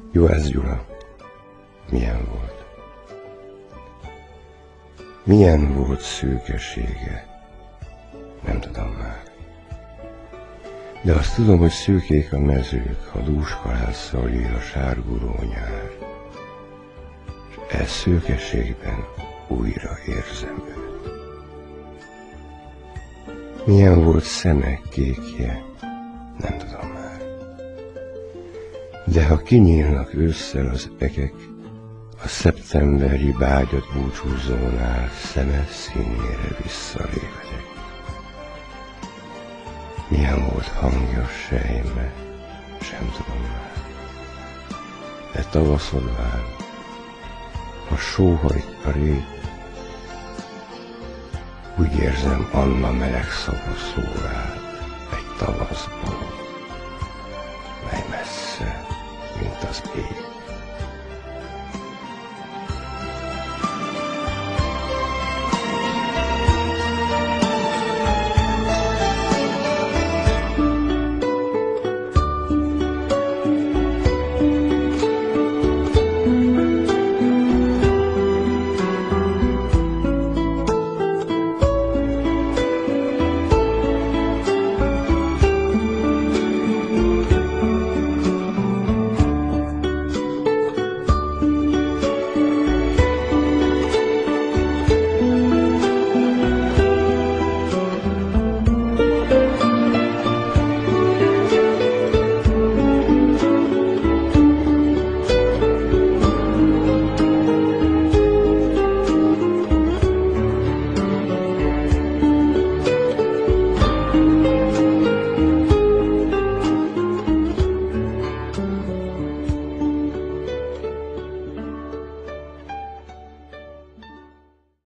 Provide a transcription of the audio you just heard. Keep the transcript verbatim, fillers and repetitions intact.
Jó ez, Gyula. Milyen volt? Milyen volt szőkesége? Nem tudom már. De azt tudom, hogy szőkék a mezők, ha dúskalásszal ír a sárguló nyár. És e szőkeségben újra érzem őt. Milyen volt szeme, kékje? Nem tudom már. De ha kinyílnak ősszel az egek, a szeptemberi bágyat búcsúzónál szeme színére visszalévedek. Milyen volt hangja sejme, sem tudom már. De tavaszod vár, ha sóhajt a rét, úgy érzem Anna meleg szava szórát egy tavaszból, mely messze, mint az ég.